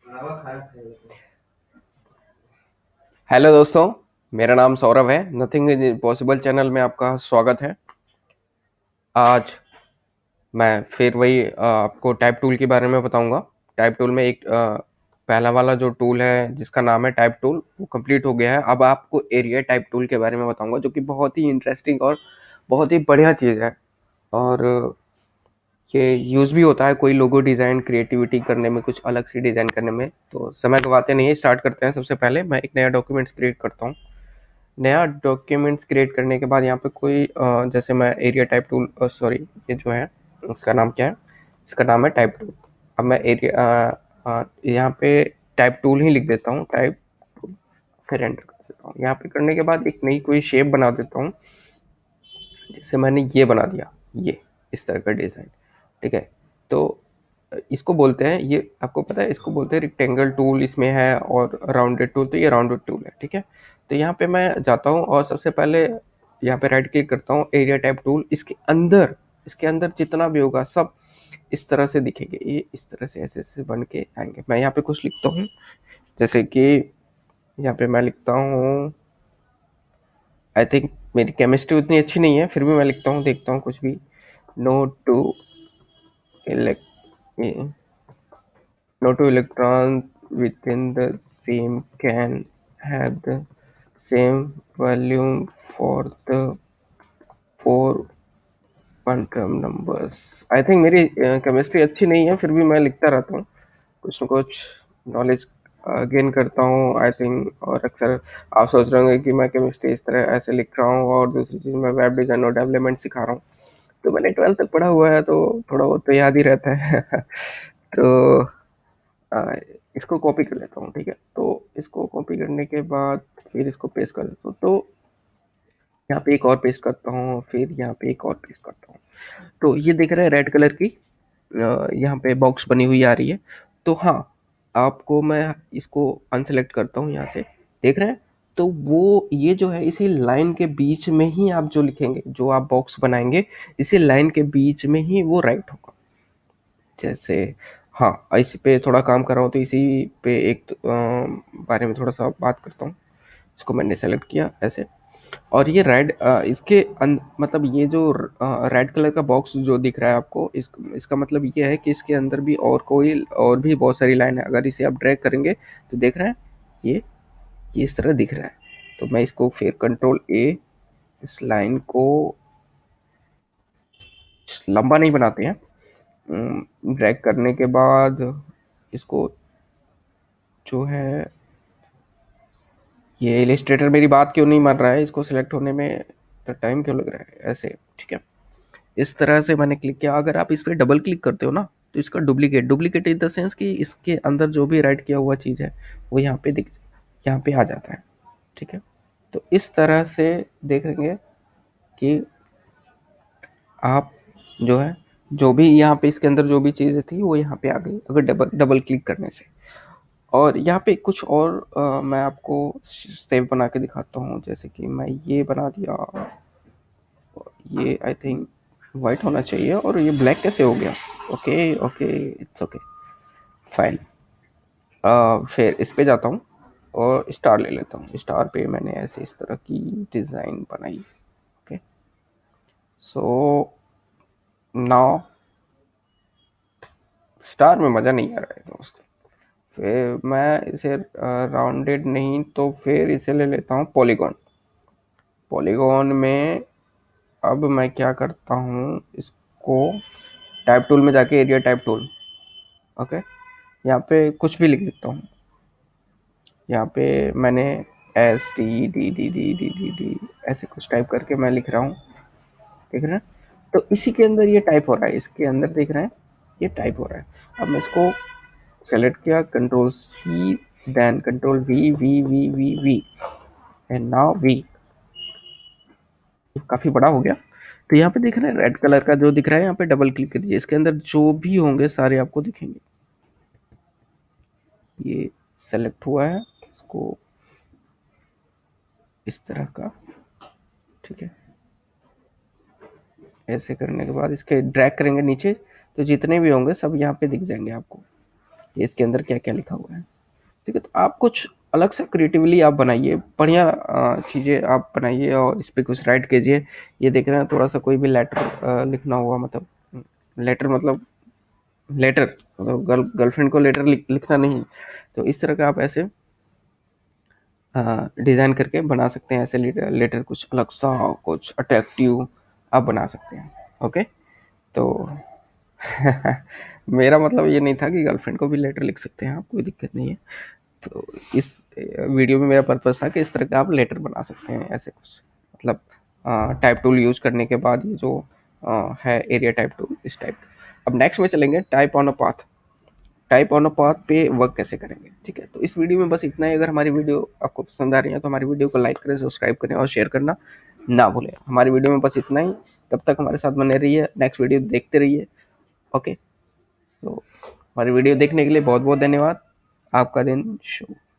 Hello दोस्तों, मेरा नाम सौरभ है। नथिंग इज इम्पॉसिबल चैनल में आपका स्वागत है। आज मैं फिर वही आपको टाइप टूल के बारे में बताऊंगा। टाइप टूल में एक पहला वाला जो टूल है जिसका नाम है टाइप टूल, वो कंप्लीट हो गया है। अब आपको एरिया टाइप टूल के बारे में बताऊंगा, जो कि बहुत ही इंटरेस्टिंग और बहुत ही बढ़िया चीज़ है। और ये यूज़ भी होता है कोई लोगो डिज़ाइन क्रिएटिविटी करने में, कुछ अलग सी डिज़ाइन करने में। तो समय गवाते नहीं, स्टार्ट करते हैं। सबसे पहले मैं एक नया डॉक्यूमेंट्स क्रिएट करता हूँ। नया डॉक्यूमेंट्स क्रिएट करने के बाद यहाँ पे कोई जैसे मैं एरिया टाइप टूल, सॉरी, ये जो है इसका नाम क्या है, इसका नाम है टाइप टूल। अब मैं एरिया यहाँ पे टाइप टूल ही लिख देता हूँ, टाइप टूल, फिर एंटर कर देता हूँ। यहाँ पे करने के बाद एक नई कोई शेप बना देता हूँ। जैसे मैंने ये बना दिया, ये इस तरह का डिज़ाइन, ठीक है। तो इसको बोलते हैं, ये आपको पता है, इसको बोलते हैं रेक्टेंगल टूल इसमें है, और राउंडेड टूल, तो ये राउंडेड टूल है, ठीक है। तो यहाँ पे मैं जाता हूँ और सबसे पहले यहाँ पे राइट क्लिक करता हूँ, एरिया टाइप टूल। इसके अंदर जितना भी होगा सब इस तरह से दिखेंगे, ये इस तरह से ऐसे ऐसे बन के आएंगे। मैं यहाँ पे कुछ लिखता हूँ, जैसे कि यहाँ पे मैं लिखता हूँ, आई थिंक मेरी केमिस्ट्री उतनी अच्छी नहीं है, फिर भी मैं लिखता हूँ, देखता हूँ कुछ भी। No two elect no two electrons within the same can have the same volume for the four quantum numbers। I think मेरी केमिस्ट्री अच्छी नहीं है, फिर भी मैं लिखता रहता हूँ, कुछ न कुछ नॉलेज गेन करता हूँ, आई थिंक। और अक्सर आप सोच रहे होंगे कि मैं केमिस्ट्री इस तरह ऐसे लिख रहा हूँ, और दूसरी चीज़ मैं वेब डिज़ाइन और डेवलपमेंट सिखा रहा हूँ। तो मैंने 12th तक पढ़ा हुआ है, तो थोड़ा बहुत तो याद ही रहता है। तो आ, इसको कॉपी कर लेता हूँ, ठीक है। तो इसको कॉपी करने के बाद फिर इसको पेस्ट कर देता हूँ। तो यहाँ पे एक और पेस्ट करता हूँ, फिर यहाँ पे एक और पेस्ट करता हूँ। तो ये दिख रहा है रेड कलर की यहाँ पे बॉक्स बनी हुई आ रही है। तो हाँ, आपको मैं इसको अनसेलेक्ट करता हूँ यहाँ से, देख रहे हैं। तो वो ये जो है, इसी लाइन के बीच में ही आप जो लिखेंगे, जो आप बॉक्स बनाएंगे, इसी लाइन के बीच में ही वो राइट होगा। जैसे, हाँ, इसी पे थोड़ा काम कर रहा हूँ, तो इसी पे एक बारे में थोड़ा सा बात करता हूँ। इसको मैंने सेलेक्ट किया ऐसे, और ये रेड, मतलब ये जो रेड कलर का बॉक्स जो दिख रहा है आपको, इसका मतलब ये है कि इसके अंदर भी और भी बहुत सारी लाइन है। अगर इसे आप ड्रैग करेंगे तो देख रहे हैं, ये इस तरह दिख रहा है। तो मैं इसको फिर कंट्रोल ए, इस लाइन को लंबा नहीं बनाते हैं, ड्रैग करने के बाद इसको जो है, ये इलिस्ट्रेटर मेरी बात क्यों नहीं मान रहा है, इसको सिलेक्ट होने में तो टाइम क्यों लग रहा है ऐसे, ठीक है। इस तरह से मैंने क्लिक किया। अगर आप इस पर डबल क्लिक करते हो ना, तो इसका डुप्लीकेट इन द सेंस कि इसके अंदर जो भी राइट किया हुआ चीज़ है वो यहाँ पे आ जाता है, ठीक है। तो इस तरह से देखेंगे कि आप जो है, जो भी यहाँ पे इसके अंदर जो भी चीज़ें थी वो यहाँ पे आ गई, अगर डबल डबल क्लिक करने से। और यहाँ पे कुछ और मैं आपको सेव बना के दिखाता हूँ। जैसे कि मैं ये बना दिया, ये आई थिंक वाइट होना चाहिए, और ये ब्लैक कैसे हो गया। Okay okay, it's okay, fine. फिर इस पे जाता हूँ और स्टार ले लेता हूँ। स्टार पे मैंने ऐसे इस तरह की डिज़ाइन बनाई, ओके। सो नाउ स्टार में मज़ा नहीं आ रहा है दोस्त। फिर मैं इसे राउंडेड नहीं, तो फिर इसे ले लेता हूँ पॉलीगॉन। पॉलीगॉन में अब मैं क्या करता हूँ, इसको टाइप टूल में जाके एरिया टाइप टूल, ओके, यहाँ पे कुछ भी लिख देता हूँ। यहाँ पे मैंने STDDDDD ऐसे कुछ टाइप करके मैं लिख रहा हूँ, देख रहे हैं। तो इसी के अंदर ये टाइप हो रहा है, इसके अंदर देख रहे हैं ये टाइप हो रहा है। अब मैं इसको सेलेक्ट किया, control C, then control V and now V। काफ़ी बड़ा हो गया। तो यहाँ पे देख रहे हैं रेड कलर का जो दिख रहा है, यहाँ पे डबल क्लिक करिए, इसके अंदर जो भी होंगे सारे आपको दिखेंगे। ये सेलेक्ट हुआ है, इसको इस तरह का, ठीक है। ऐसे करने के बाद इसके ड्रैग करेंगे नीचे, तो जितने भी होंगे सब यहाँ पे दिख जाएंगे आपको। कि इसके अंदर क्या क्या लिखा हुआ है। ठीक है, तो आप कुछ अलग से क्रिएटिवली आप बनाइए, बढ़िया चीज़ें आप बनाइए और इस पे कुछ राइट कीजिए। ये देख रहे हैं थोड़ा सा कोई भी लेटर लिखना हुआ, मतलब लेटर मतलब लेटर मतलब गर्लफ्रेंड को लेटर लिखना नहीं। तो इस तरह का आप ऐसे डिज़ाइन करके बना सकते हैं, ऐसे लेटर लेटर कुछ अलग सा कुछ अट्रैक्टिव आप बना सकते हैं। ओके, तो मेरा मतलब ये नहीं था कि गर्लफ्रेंड को भी लेटर लिख सकते हैं आप, कोई दिक्कत नहीं है। तो इस वीडियो में मेरा पर्पस था कि इस तरह का आप लेटर बना सकते हैं ऐसे कुछ, मतलब टाइप टूल यूज करने के बाद ये जो है एरिया टाइप टूल, इस टाइप का। अब नेक्स्ट में चलेंगे type on a path. Type on a path पे वर्क कैसे करेंगे। ठीक है, तो इस वीडियो में बस इतना ही। अगर हमारी वीडियो आपको पसंद आ रही है तो हमारी वीडियो को लाइक करें, सब्सक्राइब करें और शेयर करना ना भूलें। हमारी वीडियो में बस इतना ही, तब तक हमारे साथ बने रहिए, नेक्स्ट वीडियो देखते रहिए। ओके, तो हमारी वीडियो देखने के लिए बहुत बहुत धन्यवाद। आपका दिन शुभ।